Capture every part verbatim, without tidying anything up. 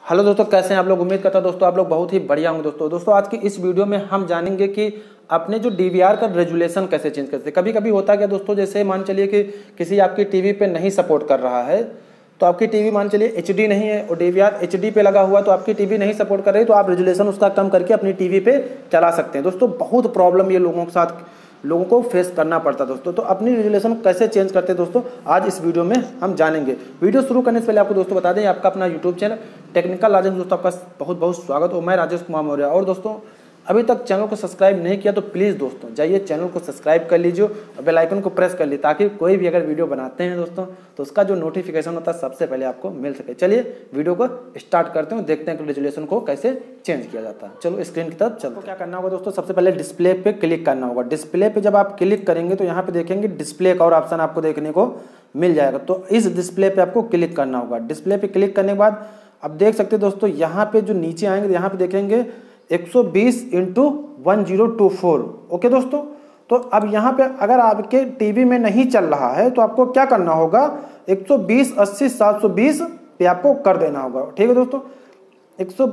Hello दोस्तों, कैसे हैं आप लोग। उम्मीद करता हूं दोस्तों आप लोग बहुत ही बढ़िया होंगे। दोस्तों दोस्तों आज की इस वीडियो में हम जानेंगे कि अपने जो डीवीआर का रेजुलेशन कैसे चेंज करते हैं। कभी कभी होता है क्या दोस्तों, जैसे मान चलिए कि किसी आपकी टीवी पे नहीं सपोर्ट कर रहा है, तो आपकी टीवी मान चलिए एचडी नहीं है और डीवीआर एचडी पे लगा हुआ, तो आपकी टीवी नहीं सपोर्ट कर रही, तो आप रेजुलेशन उसका कम करके अपनी टीवी पे चला सकते हैं। दोस्तों बहुत प्रॉब्लम ये लोगों के साथ लोगों को फेस करना पड़ता है दोस्तों। तो अपनी रेजुलेशन कैसे चेंज करते हैं दोस्तों, आज इस वीडियो में हम जानेंगे। वीडियो शुरू करने से पहले आपको दोस्तों बता दें, आपका अपना यूट्यूब चैनल टेक्निकल राजेश में दोस्तों आपका बहुत बहुत स्वागत हो। मैं राजेश कुमार मौर्य। और दोस्तों अभी तक चैनल को सब्सक्राइब नहीं किया तो प्लीज़ दोस्तों जाइए चैनल को सब्सक्राइब कर लीजिए और बेल आइकन को प्रेस कर लीजिए, ताकि कोई भी अगर वीडियो बनाते हैं दोस्तों तो उसका जो नोटिफिकेशन होता है सबसे पहले आपको मिल सके। चलिए वीडियो को स्टार्ट करते हैं, देखते हैं कि रेजुलेशन को कैसे चेंज किया जाता है। चलो स्क्रीन की तरफ चलते हैं। क्या करना होगा दोस्तों, सबसे पहले डिस्प्ले पे क्लिक करना होगा। डिस्प्ले पे जब आप क्लिक करेंगे तो यहाँ पे देखेंगे डिस्प्ले का और ऑप्शन आपको देखने को मिल जाएगा। तो इस डिस्प्ले पे आपको क्लिक करना होगा। डिस्प्ले पे क्लिक करने के बाद अब देख सकते हैं दोस्तों, यहाँ पे जो नीचे आएंगे यहाँ पे देखेंगे एक सौ बीस into one zero two four. Okay दोस्तों, तो अब यहाँ पे अगर आपके टीवी में नहीं चल रहा है तो आपको क्या करना होगा, एक सौ बीस अस्सी सात सौ बीस पे आपको कर देना होगा। ठीक है दोस्तों, एक सौ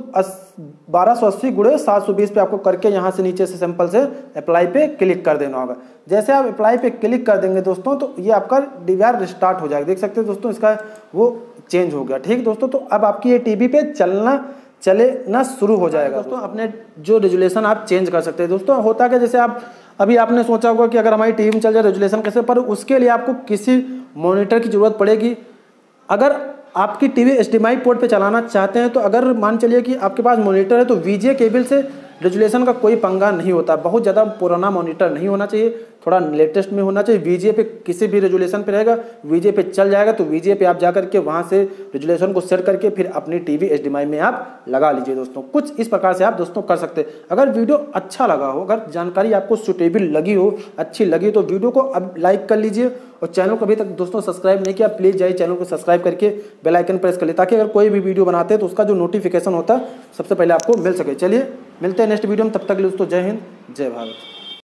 बारह सौ अस्सी गुड़े सात सौ बीस पे आपको करके यहाँ से नीचे से सिंपल से अप्लाई पे क्लिक कर देना होगा। जैसे आप अप्लाई पे क्लिक कर देंगे दोस्तों तो ये आपका डीवीआर रिस्टार्ट हो जाएगा। देख सकते हैं दोस्तों इसका वो चेंज हो गया। ठीक दोस्तों, तो अब आपकी ये टीवी पे चलना चले ना शुरू हो जाएगा। दोस्तों अपने जो रेजुलेशन आप चेंज कर सकते हैं। दोस्तों होता क्या, जैसे आप अभी आपने सोचा होगा कि अगर हमारी टीवी में चल जाए रेजुलेशन कैसे, पर उसके लिए आपको किसी मॉनिटर की जरूरत पड़ेगी। अगर आपकी टीवी एचडीएमआई पोर्ट पे चलाना चाहते हैं तो अगर मान चलिए कि आपके पास मॉनिटर है तो वीजीए केबल से रेजुलेशन का कोई पंगा नहीं होता। बहुत ज़्यादा पुराना मॉनिटर नहीं होना चाहिए, थोड़ा लेटेस्ट में होना चाहिए। वीजीए पे किसी भी रेजुलेशन पे रहेगा, वीजीए पे चल जाएगा, तो वीजीए पे आप जा करके वहाँ से रेजुलेशन को सेट करके फिर अपनी टीवी एचडीएमआई में आप लगा लीजिए। दोस्तों कुछ इस प्रकार से आप दोस्तों कर सकते हैं। अगर वीडियो अच्छा लगा हो, अगर जानकारी आपको सुटेबल लगी हो, अच्छी लगी, तो वीडियो को अब लाइक कर लीजिए और चैनल को अभी तक दोस्तों सब्सक्राइब नहीं किया प्लीज़ जाइए चैनल को सब्सक्राइब करके बेल आइकन प्रेस कर ले, ताकि अगर कोई भी वीडियो बनाते हैं तो उसका जो नोटिफिकेशन होता है सबसे पहले आपको मिल सके। चलिए मिलते हैं नेक्स्ट वीडियो में, तब तक के लिए दोस्तों जय हिंद जय भारत।